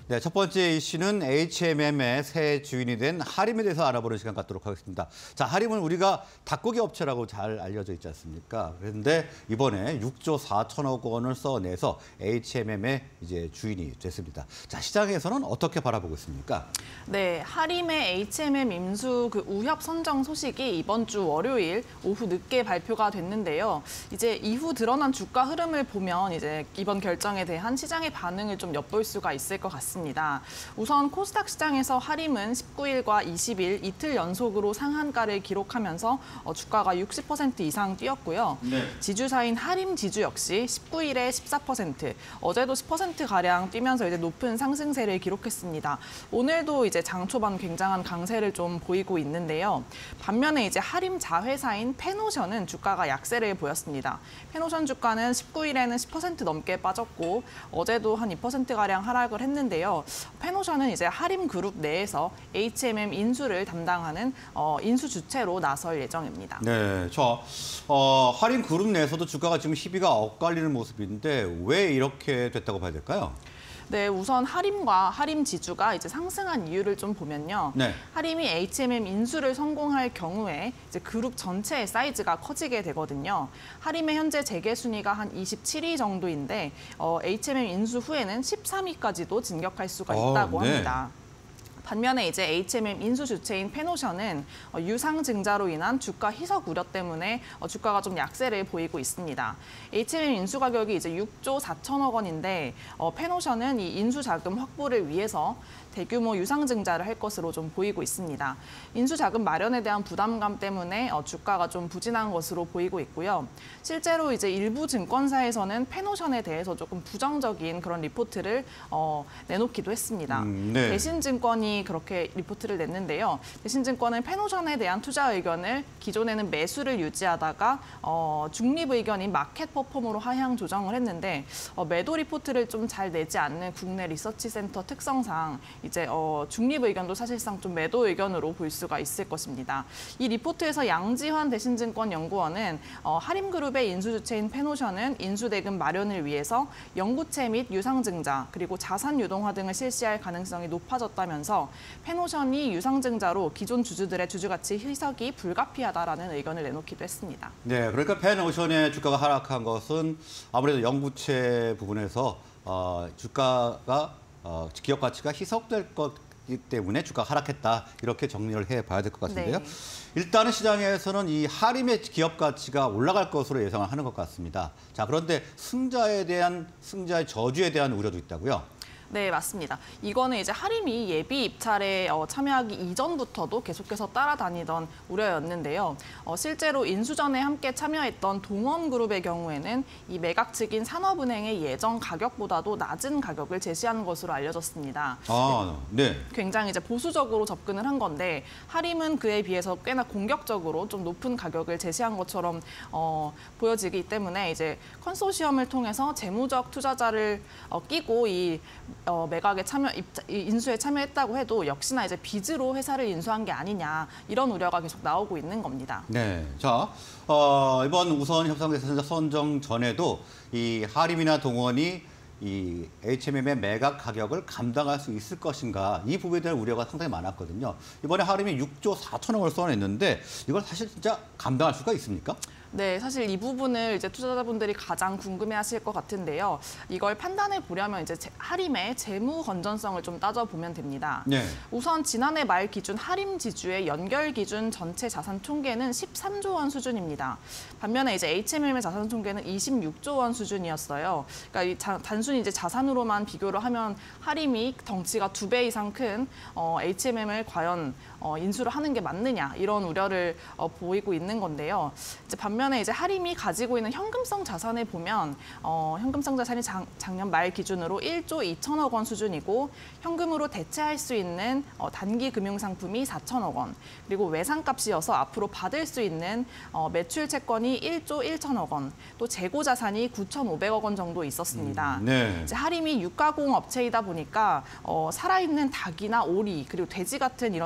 네, 첫 번째 이슈는 HMM의 새 주인이 된 하림에 대해서 알아보는 시간 갖도록 하겠습니다. 자, 하림은 우리가 닭고기 업체라고 잘 알려져 있지 않습니까? 그런데 이번에 6조 4천억 원을 써내서 HMM의 이제 주인이 됐습니다. 자, 시장에서는 어떻게 바라보고 있습니까? 네, 하림의 HMM 임수 우협 선정 소식이 이번 주 월요일 오후 늦게 발표가 됐는데요. 이제 이후 드러난 주가 흐름을 보면 이제 이번 결정에 대한 시장의 반응을 좀 엿볼 수가 있을 것 같습니다. 우선 코스닥 시장에서 하림은 19일과 20일 이틀 연속으로 상한가를 기록하면서 주가가 60% 이상 뛰었고요. 네. 지주사인 하림 지주 역시 19일에 14%, 어제도 10%가량 뛰면서 이제 높은 상승세를 기록했습니다. 오늘도 이제 장 초반 굉장한 강세를 좀 보이고 있는데요. 반면에 이제 하림 자회사인 페노션은 주가가 약세를 보였습니다. 페노션 주가는 19일에는 10% 넘게 빠졌고 어제도 한 2%가량 하락을 했는데요. 페노션은 이제 하림 그룹 내에서 HMM 인수를 담당하는 인수 주체로 나설 예정입니다. 네, 하림 그룹 내에서도 주가가 지금 희비가 엇갈리는 모습인데 왜 이렇게 됐다고 봐야 될까요? 네, 우선 하림과 하림 지주가 이제 상승한 이유를 좀 보면요. 네. 하림이 HMM 인수를 성공할 경우에 이제 그룹 전체의 사이즈가 커지게 되거든요. 하림의 현재 재계 순위가 한 27위 정도인데 HMM 인수 후에는 13위까지도 진격할 수가 있다고 네. 합니다. 반면에 이제 HMM 인수 주체인 페노션은 유상증자로 인한 주가 희석 우려 때문에 주가가 좀 약세를 보이고 있습니다. HMM 인수 가격이 이제 6조 4천억 원인데 페노션은 이 인수 자금 확보를 위해서 대규모 유상증자를 할 것으로 좀 보이고 있습니다. 인수 자금 마련에 대한 부담감 때문에 주가가 좀 부진한 것으로 보이고 있고요. 실제로 이제 일부 증권사에서는 페노션에 대해서 조금 부정적인 그런 리포트를 내놓기도 했습니다. 네. 대신증권이 그렇게 리포트를 냈는데요. 대신증권은 페노션에 대한 투자 의견을 기존에는 매수를 유지하다가 중립 의견인 마켓 퍼폼으로 하향 조정을 했는데 매도 리포트를 좀 잘 내지 않는 국내 리서치 센터 특성상 이제 중립 의견도 사실상 좀 매도 의견으로 볼 수가 있을 것입니다. 이 리포트에서 양지환 대신증권 연구원은 하림그룹의 인수주체인 페노션은 인수대금 마련을 위해서 영구채 및 유상증자 그리고 자산 유동화 등을 실시할 가능성이 높아졌다면서 페노션이 유상증자로 기존 주주들의 주주가치 희석이 불가피하다라는 의견을 내놓기도 했습니다. 네, 그러니까 페노션의 주가가 하락한 것은 아무래도 영구채 부분에서 주가가 기업 가치가 희석될 것이기 때문에 주가가 하락했다. 이렇게 정리를 해봐야 될 것 같은데요. 네. 일단은 시장에서는 이 하림의 기업 가치가 올라갈 것으로 예상을 하는 것 같습니다. 자, 그런데 승자의 저주에 대한 우려도 있다고요? 네, 맞습니다. 이거는 이제 하림이 예비 입찰에 참여하기 이전부터도 계속해서 따라다니던 우려였는데요. 실제로 인수전에 함께 참여했던 동원그룹의 경우에는 이 매각 측인 산업은행의 예정 가격보다도 낮은 가격을 제시한 것으로 알려졌습니다. 네. 굉장히 이제 보수적으로 접근을 한 건데 하림은 그에 비해서 꽤나 공격적으로 좀 높은 가격을 제시한 것처럼 보여지기 때문에 이제 컨소시엄을 통해서 재무적 투자자를 끼고 이 매각에 인수에 참여했다고 해도 역시나 이제 빚으로 회사를 인수한 게 아니냐 이런 우려가 계속 나오고 있는 겁니다. 네, 자 이번 우선 협상 대상자 선정 전에도 이 하림이나 동원이 이 HMM의 매각 가격을 감당할 수 있을 것인가 이 부분에 대한 우려가 상당히 많았거든요. 이번에 하림이 6조 4천억을 써냈는데 이걸 사실 진짜 감당할 수가 있습니까? 네, 사실 이 부분을 이제 투자자분들이 가장 궁금해하실 것 같은데요. 이걸 판단해 보려면 이제 하림의 재무 건전성을 좀 따져보면 됩니다. 네. 우선 지난해 말 기준 하림 지주의 연결 기준 전체 자산 총계는 13조 원 수준입니다. 반면에 이제 HMM의 자산 총계는 26조 원 수준이었어요. 그러니까 단순히 이제 자산으로만 비교를 하면 하림이 덩치가 2배 이상 큰 HMM을 과연 인수를 하는 게 맞느냐 이런 우려를 보이고 있는 건데요. 이제 반면에 이제 하림이 가지고 있는 현금성 자산을 보면 현금성 자산이 작년 말 기준으로 1조 2천억 원 수준이고 현금으로 대체할 수 있는 단기 금융 상품이 4천억 원 그리고 외상값이어서 앞으로 받을 수 있는 매출 채권이 1조 1천억 원 또 재고 자산이 9,500억 원 정도 있었습니다. 네. 이제 하림이 육가공 업체이다 보니까 살아있는 닭이나 오리 그리고 돼지 같은 이런 동물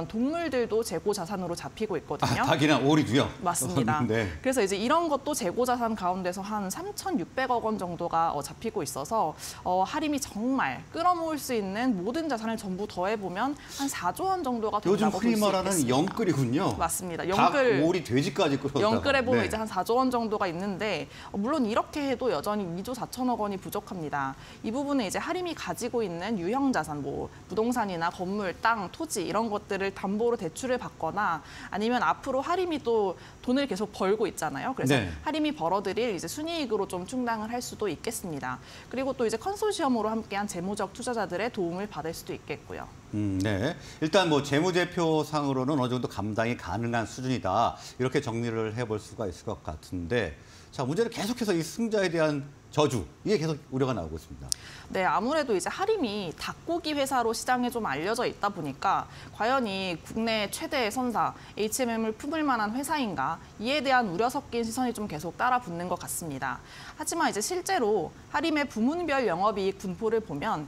동물들도 재고 자산으로 잡히고 있거든요. 닭이나 오리도요? 맞습니다. 네. 그래서 이제 이런 것도 재고 자산 가운데서 한 3,600억 원 정도가 잡히고 있어서 하림이 정말 끌어모을 수 있는 모든 자산을 전부 더해보면 한 4조 원 정도가 요즘 된다고 볼 흔히 수 말하는 있겠습니다. 영끌이군요. 맞습니다. 닭, 영끌. 오리, 돼지까지 끌어다가. 영끌에 보면 네. 이제 한 4조 원 정도가 있는데 물론 이렇게 해도 여전히 2조 4천억 원이 부족합니다. 이 부분은 이제 하림이 가지고 있는 유형 자산, 뭐 부동산이나 건물, 땅, 토지 이런 것들을 담보로 대출을 받거나 아니면 앞으로 하림이 또 돈을 계속 벌고 있잖아요. 그래서 네. 하림이 벌어들일 이제 순이익으로 좀 충당을 할 수도 있겠습니다. 그리고 또 이제 컨소시엄으로 함께한 재무적 투자자들의 도움을 받을 수도 있겠고요. 네. 일단 뭐 재무제표상으로는 어느 정도 감당이 가능한 수준이다. 이렇게 정리를 해볼 수가 있을 것 같은데, 자, 문제는 계속해서 이 승자에 대한 저주, 이게 계속 우려가 나오고 있습니다. 네, 아무래도 이제 하림이 닭고기 회사로 시장에 좀 알려져 있다 보니까 과연 이 국내 최대의 선사, HMM을 품을 만한 회사인가, 이에 대한 우려 섞인 시선이 좀 계속 따라붙는 것 같습니다. 하지만 이제 실제로 하림의 부문별 영업이익 분포를 보면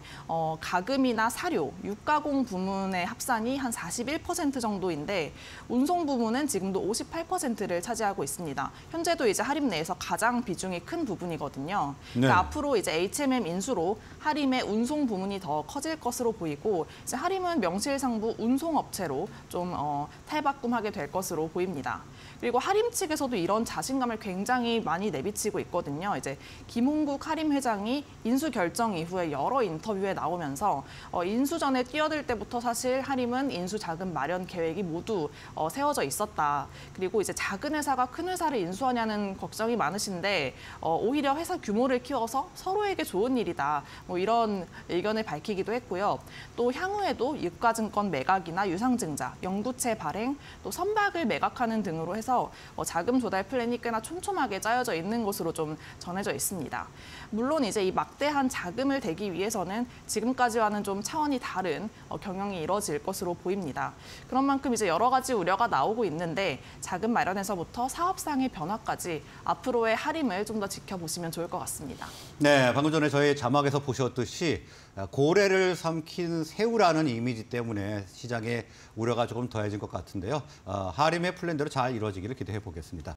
가금이나 사료, 육가공 부문의 합산이 한 41% 정도인데 운송 부문은 지금도 58%를 차지하고 있습니다. 현재도 이제 하림 내에서 가장 비중이 큰 부분이거든요. 네. 그러니까 앞으로 이제 HMM 인수로 하림의 운송 부문이 더 커질 것으로 보이고 이제 하림은 명실상부 운송업체로 좀 탈바꿈하게 될 것으로 보입니다. 그리고 하림 측에서도 이런 자신감을 굉장히 많이 내비치고 있거든요. 이제 김홍국 하림 회장이 인수 결정 이후에 여러 인터뷰에 나오면서 인수 전에 뛰어들 때부터 사실 하림은 인수 자금 마련 계획이 모두 세워져 있었다. 그리고 이제 작은 회사가 큰 회사를 인수하냐는 걱정이 많으신데 오히려 회사 규모를 키워서 서로에게 좋은 일이다. 뭐 이런 의견을 밝히기도 했고요. 또 향후에도 유가증권 매각이나 유상증자, 영구채 발행, 또 선박을 매각하는 등으로 해서 자금 조달 플랜이 꽤나 촘촘하게 짜여져 있는 것으로 좀 전해져 있습니다. 물론 이제 이 막대한 자금을 대기 위해서는 지금까지와는 좀 차원이 다른 경영이 이뤄질 것으로 보입니다. 그런 만큼 이제 여러 가지 우려가 나오고 있는데 자금 마련에서부터 사업상의 변화까지 앞으로의 하림을 좀 더 지켜보시면 좋을 것 같습니다. 네, 방금 전에 저희 자막에서 보셨듯이 고래를 삼킨 새우라는 이미지 때문에 시장에 우려가 조금 더해진 것 같은데요. 하림의 플랜대로 잘 이루어지기를 기대해 보겠습니다.